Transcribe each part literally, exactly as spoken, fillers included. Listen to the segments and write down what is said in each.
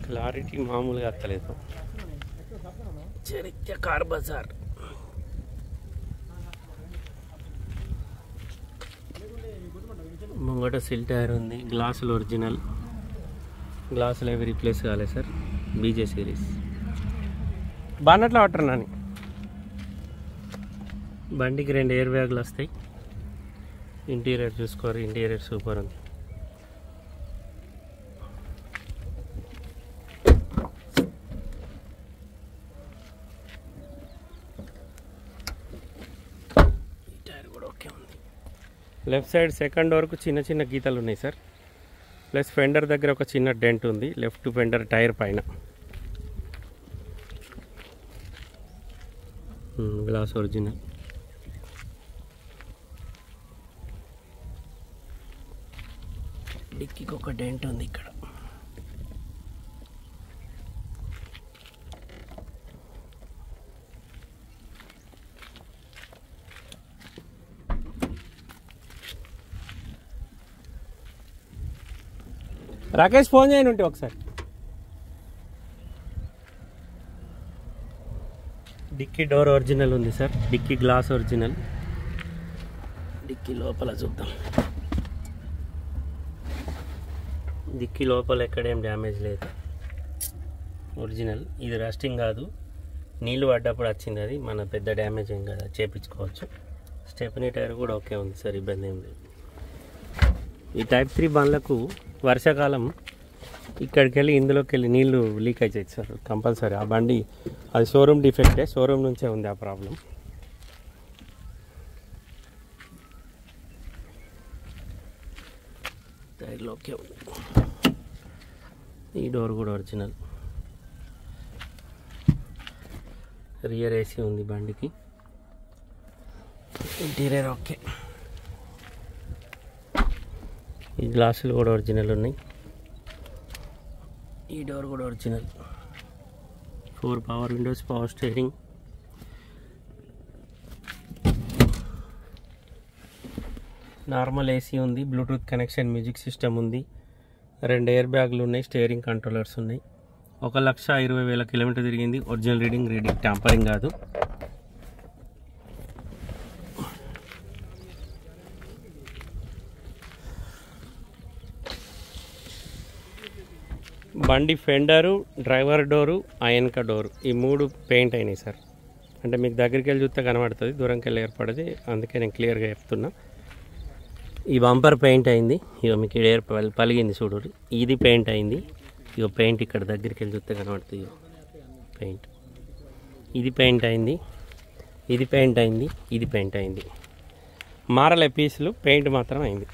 Clarity మామూలుగా వస్తలేదు. చరిత్ర కార్ బజార్. ముంగట సిల్ టైర్ ఉంది. గ్లాసులు ఒరిజినల్. గ్లాసులు అవి రీప్లేస్ కాలేదు సార్. బీజే సిరీస్. బాన్నట్లో వాటర్ నాని. బండికి రెండు ఎయిర్ బ్యాగులు వస్తాయి. ఇంటీరియర్ చూసుకోరు. ఇంటీరియర్ సూపర్ ఉంది. లెఫ్ట్ సైడ్ సెకండ్ డోర్కు చిన్న చిన్న గీతలు ఉన్నాయి సార్. ప్లస్ ఫెండర్ దగ్గర ఒక చిన్న డెంట్ ఉంది. లెఫ్ట్ ఫెండర్ టైర్ పైన. Glass original. డిక్కీకి ఒక డెంట్ ఉంది ఇక్కడ. రాకేష్ ఫోన్ చేయండి ఉంటే ఒకసారి. డిక్కీ డోర్ ఒరిజినల్ ఉంది sir. Dicky glass original. Dicky లోపల చూద్దాం. డిక్కీ లోపల ఎక్కడేం డ్యామేజ్ లేదు. ఒరిజినల్. ఇది రస్టింగ్ కాదు, నీళ్ళు పడ్డప్పుడు వచ్చింది. అది మన పెద్ద డ్యామేజ్ ఏం కదా, చేపించుకోవచ్చు. స్టెప్నీ టైర్ కూడా ఓకే ఉంది సార్, ఇబ్బంది ఏం లేదు. ఈ టైప్ త్రీ బండ్లకు వర్షాకాలం ఇక్కడికి వెళ్ళి ఇందులోకి వెళ్ళి నీళ్లు లీక్ అవుతాయి సార్ కంపల్సరీ. ఆ బండి అది షోరూమ్ డిఫెక్టే, షోరూమ్ నుంచే ఉంది ఆ ప్రాబ్లం. టైర్లో ఓకే ఉంది. ఈ డోర్ కూడా ఒరిజినల్. రియర్ ఏసీ ఉంది బండికి. Interior okay. ఈ గ్లాసులు కూడా ఒరిజినల్ ఉన్నాయి. ఈ డోర్ కూడా original. Four power windows, power steering. Normal AC ఉంది. బ్లూటూత్ కనెక్షన్, మ్యూజిక్ సిస్టమ్ ఉంది. రెండు ఎయిర్ బ్యాగులు ఉన్నాయి. స్టీరింగ్ కంట్రోలర్స్ ఉన్నాయి. ఒక లక్ష ఇరవై వేల కిలోమీటర్ తిరిగింది. Original reading. రీడింగ్ ట్యాంపరింగ్ కాదు. బండి ఫెండరు, డ్రైవర్ డోరు, ఆయనక డోరు ఈ మూడు పెయింట్ అయినాయి సార్. అంటే మీకు దగ్గరికి వెళ్ళి చూస్తే కనబడుతుంది, దూరంకి వెళ్ళి ఏర్పడది. అందుకే నేను క్లియర్గా చెప్తున్నా. ఈ బంపర్ పెయింట్ అయింది. ఇక మీకు ఏర్ పలిగింది చూడు. ఇది పెయింట్ అయింది. ఇక పెయింట్ ఇక్కడ దగ్గరికి వెళ్ళి చూస్తే కనబడుతుంది. పెయింట్ ఇది పెయింట్ అయింది. ఇది పెయింట్ అయింది. ఇది పెయింట్ అయింది. మారలే పీసులు, పెయింట్ మాత్రం అయింది.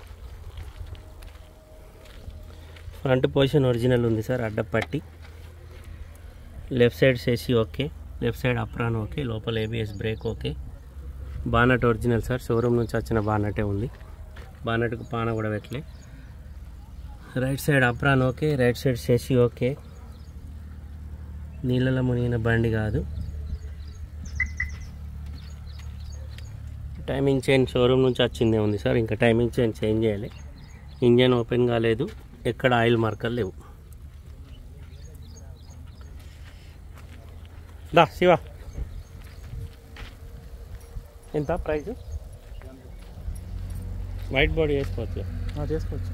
ఫ్రంట్ పొజిషన్ ఒరిజినల్ ఉంది సార్. అడ్డపట్టి. Left side chassis okay. Left side apron okay. లోపల ABS brake okay. Bonnet original sir. Showroom నుంచి వచ్చిన బానటే ఉంది. బానట్కు పాన కూడా పెట్టలే. Right side apron okay. Right side chassis okay. నీళ్ళలో మునిగిన బండి కాదు. టైమింగ్ చైన్ షోరూమ్ నుంచి వచ్చిందే ఉంది సార్. ఇంకా టైమింగ్ చైన్ చేంజ్ చేయాలి. ఇంజన్ ఓపెన్ కాలేదు. ఎక్కడ ఆయిల్ మార్కర్లు లేవు. దా శివ ఎంత ప్రైస్? వైట్ బాడీ వేసుకోవచ్చు చేసుకోవచ్చు.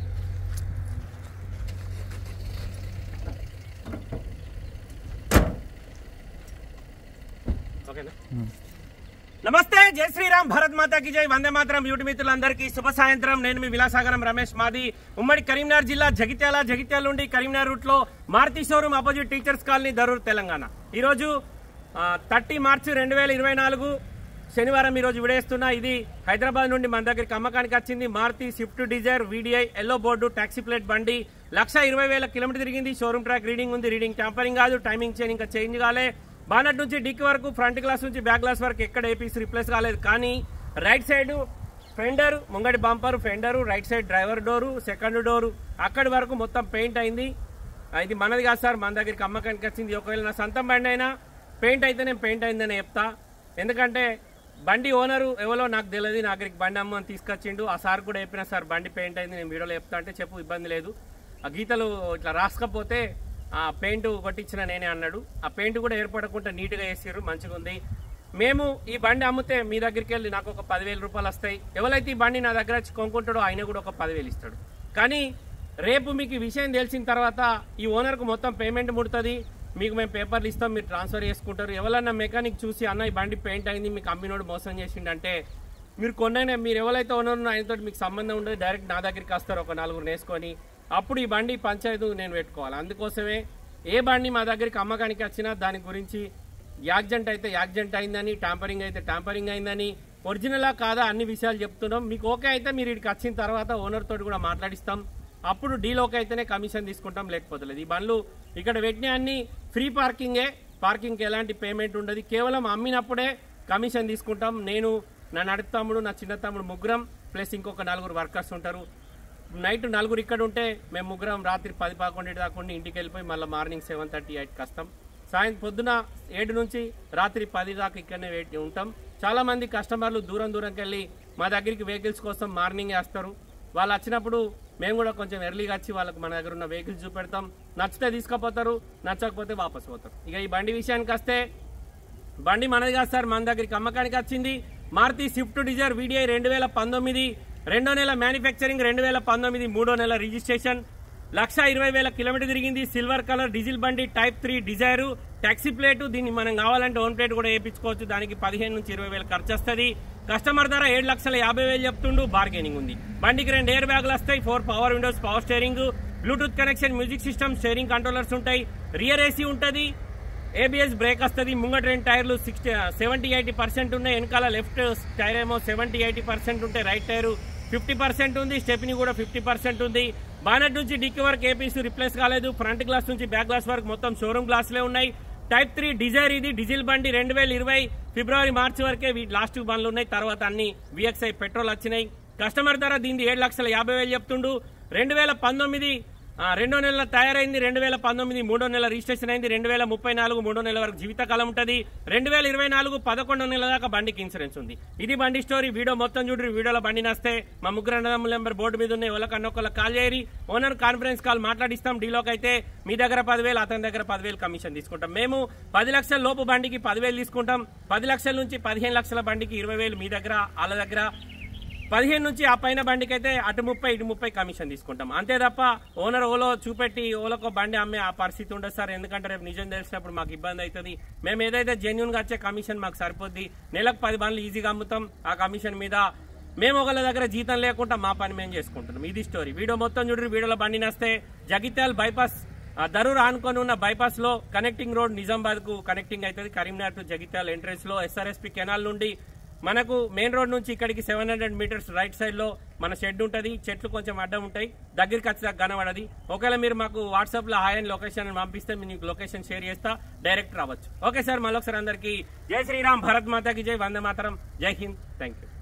ఓకేనా? నమస్తే, జై శ్రీరామ్, భారత్ మాతాకి జై, వందే మాతరం. యూటి మిత్రులందరికీ శుభ సాయంత్రం. నేను మీ విలాసాగరం రమేష్. మాది ఉమ్మడి కరీంనగర్ జిల్లా జగిత్యాల. జగిత్యాల నుండి కరీంనగర్ రూట్ లో Maruti showroom opposite teachers colony, Darur, Telangana. ఈరోజు థర్టీ మార్చి రెండు వేల ఇరవై నాలుగు శనివారం ఈరోజు విడేస్తున్నా. ఇది హైదరాబాద్ నుండి మన దగ్గరికి అమ్మకానికి వచ్చింది. Maruti Swift Dzire VDI yellow board taxi plate బండి. లక్ష ఇరవై వేల కిలోమీటర్ తిరిగింది. షోరూమ్ ట్రాక్ రీడింగ్ ఉంది. రీడింగ్ ట్యాంపరింగ్ కాదు. టైమింగ్ చైన్ ఇంకా చేంజ్ కాలే. బానట్ నుంచి డిక్ వరకు, ఫ్రంట్ గ్లాస్ నుంచి బ్యాక్ గ్లాస్ వరకు ఎక్కడ ఏపీస్ రిప్లేస్ కాలేదు. కానీ రైట్ సైడ్ ఫెండర్, ముంగడి bumper, fender, right side driver door, second door అక్కడి వరకు మొత్తం పెయింట్ అయింది. ఇది మనది కాదు సార్, మన దగ్గరికి అమ్మకానికి వచ్చింది. ఒకవేళ నా సొంతం బండి అయినా పెయింట్ అయితే నేను పెయింట్ అయిందని చెప్తా. ఎందుకంటే బండి ఓనరు ఎవరో నాకు తెలియదు, నా దగ్గరికి బండి అమ్మని తీసుకొచ్చిండు. ఆ సార్ కూడా చెప్పిన, సార్ బండి పెయింట్ అయింది, నేను వీడియోలో చెప్తా అంటే చెప్పు, ఇబ్బంది లేదు. ఆ గీతలు ఇట్లా రాసుకపోతే ఆ పెయింట్ కొట్టించిన నేనే అన్నాడు. ఆ పెయింట్ కూడా ఏర్పడకుండా నీట్గా వేసారు, మంచిగా ఉంది. మేము ఈ బండి అమ్మితే మీ దగ్గరికి వెళ్ళి నాకు ఒక పదివేల రూపాయలు వస్తాయి. ఎవరైతే ఈ బండి నా దగ్గర వచ్చి కొనుక్కుంటాడో ఆయన కూడా ఒక పదివేలు ఇస్తాడు. కానీ రేపు మీకు ఈ విషయం తెలిసిన తర్వాత ఈ ఓనర్కు మొత్తం పేమెంట్ ముడుతుంది. మీకు మేము పేపర్లు ఇస్తాం, మీరు ట్రాన్స్ఫర్ చేసుకుంటారు. ఎవరన్నా మెకానిక్ చూసి అన్న ఈ బండి పెయింట్ అయింది, మీకు అమ్మినోడు మోసం చేసిండంటే మీరు కొన్నైనా మీరు ఎవరైతే ఓనర్ ఆయనతో మీకు సంబంధం ఉండదు, డైరెక్ట్ నా దగ్గరికి వస్తారు ఒక నలుగురు వేసుకొని. అప్పుడు ఈ బండి పంచాయతీ నేను పెట్టుకోవాలి. అందుకోసమే ఏ బండి మా దగ్గరికి అమ్మకానికి వచ్చినా దాని గురించి యాక్సిడెంట్ అయితే యాక్సిడెంట్ అయిందని, ట్యాంపరింగ్ అయితే ట్యాంపరింగ్ అయిందని, ఒరిజినలా కాదా అన్ని విషయాలు చెప్తున్నాం. మీకు ఓకే అయితే మీరు ఇక్కడికి వచ్చిన తర్వాత ఓనర్ తోటి కూడా మాట్లాడిస్తాం. అప్పుడు డీల్ ఓకే అయితేనే కమిషన్ తీసుకుంటాం, లేకపోతే లేదు. ఈ బండ్లు ఇక్కడ పెట్టిన అన్ని ఫ్రీ పార్కింగే, పార్కింగ్కి ఎలాంటి పేమెంట్ ఉండదు. కేవలం అమ్మినప్పుడే కమిషన్ తీసుకుంటాం. నేను, నా నడి తమ్ముడు, నా చిన్న తమ్ముడు ముగ్గురం ప్లస్ ఇంకొక నలుగురు వర్కర్స్ ఉంటారు. నైట్ నలుగురు ఇక్కడ ఉంటే మేము ముగ్గురం రాత్రి పది పదకొండు దాకా ఇంటికి వెళ్ళిపోయి మళ్ళీ మార్నింగ్ సెవెన్ థర్టీ ఎయిట్కి వస్తాం. సాయంత్రం పొద్దున ఏడు నుంచి రాత్రి పది దాకా ఇక్కడనే వెయిట్ ఉంటాం. చాలా మంది కస్టమర్లు దూరం దూరంకి వెళ్ళి మా దగ్గరికి వెహికల్స్ కోసం మార్నింగే వస్తారు. వాళ్ళు వచ్చినప్పుడు మేము కూడా కొంచెం ఎర్లీగా వచ్చి వాళ్ళకి మన దగ్గర ఉన్న వెహికల్స్ చూపెడతాం. నచ్చితే తీసుకుపోతారు, నచ్చకపోతే వాపస్ పోతారు. ఇక ఈ బండి విషయానికి వస్తే బండి మనది కాదు సార్, మన దగ్గరికి అమ్మకానికి వచ్చింది మారుతి స్విఫ్ట్ డిజైర్ వీడిఐ రెండు వేల పంతొమ్మిది రెండో నెల మ్యానుఫ్యాక్చరింగ్, రెండు వేల పంతొమ్మిది మూడో నెల రిజిస్ట్రేషన్, లక్ష ఇరవై వేల కిలోమీటర్ తిరిగింది. సిల్వర్ కలర్ డీజిల్ బండి, type three Dzire, taxi plate. దీన్ని మనం కావాలంటే ఓన్ ప్లేట్ కూడా వేయించుకోవచ్చు. దానికి పదిహేను నుంచి ఇరవై వేలు ఖర్చు వస్తుంది. కస్టమర్ ధర ఏడు లక్షల యాభై వేలు చెప్తుండు, బార్గెనింగ్ ఉంది. బండికి రెండు ఎయిర్ బ్యాగులు వస్తాయి, four power windows, power steering, Bluetooth connection, music system, steering controllers ఉంటాయి. రియర్ ఏసీ ఉంటుంది, ఏబిఎస్ బ్రేక్ వస్తుంది. ముంగట రెండు టైర్లు సిక్స్టీ సెవెంటీ ఎయిటీ పర్సెంట్ ఉన్నాయి. వెనకాల లెఫ్ట్ టైర్ ఏమో సెవెంటీ ఎయిటీ పర్సెంట్ ఉంటాయి, రైట్ టైర్ ఫిఫ్టీ పర్సెంట్ ఉంది, స్టెప్ని కూడా ఫిఫ్టీ పర్సెంట్ ఉంది. బానెట్ నుంచి డిక్కీ వరకు ఏపీసీ రిప్లేస్ కాలేదు. ఫ్రంట్ గ్లాస్ నుంచి బ్యాక్ గ్లాస్ వరకు మొత్తం షోరూమ్ గ్లాసులే ఉన్నాయి. టైప్ త్రీ డిజైర్, ఇది డీజిల్ బండి. రెండు వేల ఇరవై ఫిబ్రవరి మార్చి వరకే లాస్ట్ బండ్లు ఉన్నాయి. తర్వాత అన్ని విఎక్స్ఐ పెట్రోల్ వచ్చినాయి. కస్టమర్ ధర దీన్ని ఏడు లక్షల యాభై వేలు చెప్తుండు. రెండు వేల పంతొమ్మిది రెండో నెల తయారైంది, రెండు వేల పంతొమ్మిది మూడో నెల రిజిస్ట్రేషన్ అయింది. రెండు వేల ముప్పై నాలుగు మూడో నెల వరకు జీవితకాలం ఉంటుంది. రెండు వేల ఇరవై నాలుగు పదకొండో నెల దాకా బండికి ఇన్సూరెన్స్ ఉంది. ఇది బండి స్టోరీ. వీడియో మొత్తం చూడండి. వీడియోలో బండి నస్తే మా ముగ్గురు అన్నదమ్ముల నెంబర్ బోర్డు మీద ఉన్నాయి. వాళ్ళకన్నొక్కళ్ళకి కాల్ చేయరి, ఓనర్ కాన్ఫరెన్స్ కాల్ మాట్లాడిస్తాం. డీలోకి అయితే మీ దగ్గర పదివేలు, అతని దగ్గర పదివేలు కమిషన్ తీసుకుంటాం. మేము పది లక్షల లోపు బండికి పదివేలు తీసుకుంటాం. పది లక్షల నుంచి పదిహేను లక్షల బండికి ఇరవై వేలు మీ దగ్గర, వాళ్ళ దగ్గర పదిహేను నుంచి ఆ పైన బండికి అయితే అటు ముప్పై ఇటు ముప్పై కమిషన్ తీసుకుంటాం. అంతే తప్ప ఓనర్ ఓలో చూపెట్టి ఓలోకో బండి అమ్మే ఆ పరిస్థితి ఉండదు సార్. ఎందుకంటే రేపు నిజం తెలిసినప్పుడు మాకు ఇబ్బంది అవుతుంది. మేము ఏదైతే జెన్యున్ గా వచ్చే కమిషన్ మాకు సరిపోద్ది. నెలకు పది బండ్లు ఈజీగా అమ్ముతాం. ఆ కమిషన్ మీద మేము ఒకళ్ళ దగ్గర జీతం లేకుండా మా పని మేము చేసుకుంటున్నాం. ఇది స్టోరీ. వీడియో మొత్తం చూడండి. వీడియోలో బండి నస్తే జగిత్యాల బైపాస్ దరూర్ ఆనుకొని ఉన్న బైపాస్ లో కనెక్టింగ్ రోడ్ నిజామాబాద్ కు కనెక్టింగ్ అవుతుంది. కరీంనగర్ టు జగిత్యాల ఎంట్రెన్స్ లో ఎస్ఆర్ఎస్పీ కెనాల్ నుండి మనకు మెయిన్ రోడ్ నుంచి ఇక్కడికి seven hundred meters right side లో మన షెడ్ ఉంటుంది. చెట్లు కొంచెం అడ్డం ఉంటాయి, దగ్గరికి వచ్చేదాకా కనబడది. ఒకవేళ మీరు మాకు వాట్సాప్ లో హాయ్ అని లొకేషన్ పంపిస్తే మీకు లొకేషన్ షేర్ చేస్తా, డైరెక్ట్ రావచ్చు. ఓకే సార్, మళ్ళొకసారి అందరికీ జై శ్రీరామ్, భారత్ మాతాకి జై, వందే మాతరం, జై హింద్, థ్యాంక్ యూ.